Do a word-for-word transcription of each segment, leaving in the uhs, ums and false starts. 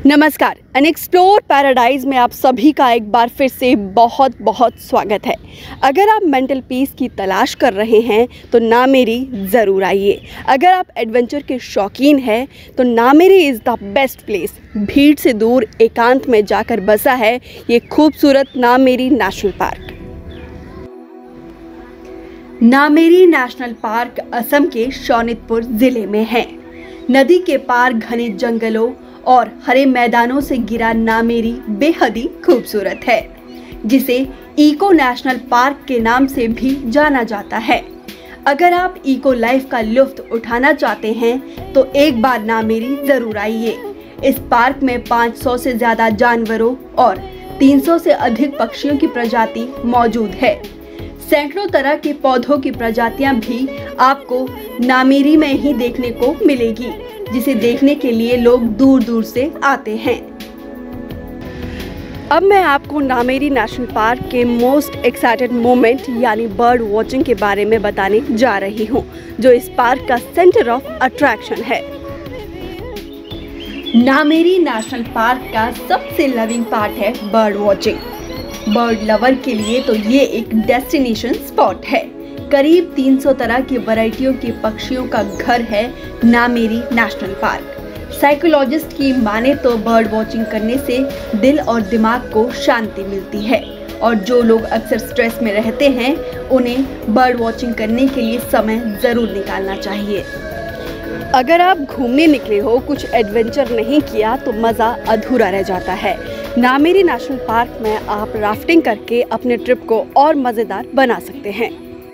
नमस्कार, unexplored paradise में आप सभी का एक बार फिर से बहुत बहुत स्वागत है। अगर आप मेंटल पीस की तलाश कर रहे हैं तो नामेरी ज़रूर आइए। अगर आप एडवेंचर के शौकीन हैं तो Nameri is the best place. भीड़ से दूर एकांत में जाकर बसा है ये खूबसूरत Nameri national park. Nameri national park Assam के शोनितपुर जिले में है। नदी के पार घने जंगलों और हरे मैदानों से घिरा नामेरी बेहद ही खूबसूरत है, जिसे इको नेशनल पार्क के नाम से भी जाना जाता है। अगर आप इको लाइफ का लुत्फ उठाना चाहते हैं तो एक बार नामेरी जरूर आइए। इस पार्क में पाँच सौ से ज्यादा जानवरों और तीन सौ से अधिक पक्षियों की प्रजाति मौजूद है। सैकड़ों तरह के पौधों की प्रजातियां भी आपको नामेरी में ही देखने को मिलेगी, जिसे देखने के लिए लोग दूर दूर से आते हैं। अब मैं आपको नामेरी नेशनल पार्क के मोस्ट एक्साइटेड मोमेंट यानी बर्ड वॉचिंग के बारे में बताने जा रही हूं, जो इस पार्क का सेंटर ऑफ अट्रैक्शन है। नामेरी नेशनल पार्क का सबसे लविंग पार्ट है बर्ड वॉचिंग। बर्ड लवर के लिए तो ये एक डेस्टिनेशन स्पॉट है। करीब तीन सौ तरह की वैरायटियों के पक्षियों का घर है नामेरी नेशनल पार्क। साइकोलॉजिस्ट की माने तो बर्ड वॉचिंग करने से दिल और दिमाग को शांति मिलती है, और जो लोग अक्सर स्ट्रेस में रहते हैं उन्हें बर्ड वॉचिंग करने के लिए समय ज़रूर निकालना चाहिए। अगर आप घूमने निकले हो, कुछ एडवेंचर नहीं किया तो मज़ा अधूरा रह जाता है। नामेरी नेशनल पार्क में आप राफ्टिंग करके अपने ट्रिप को और मज़ेदार बना सकते हैं।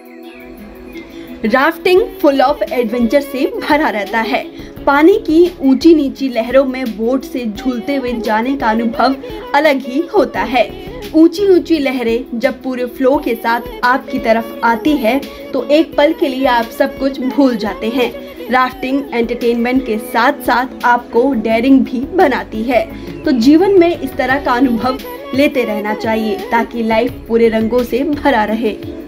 राफ्टिंग फुल ऑफ एडवेंचर से भरा रहता है। पानी की ऊंची नीची लहरों में बोट से झूलते हुए जाने का अनुभव अलग ही होता है। ऊंची ऊंची लहरें जब पूरे फ्लो के साथ आपकी तरफ आती है तो एक पल के लिए आप सब कुछ भूल जाते हैं। राफ्टिंग एंटरटेनमेंट के साथ साथ आपको डेयरिंग भी बनाती है, तो जीवन में इस तरह का अनुभव लेते रहना चाहिए ताकि लाइफ पूरे रंगों से भरा रहे।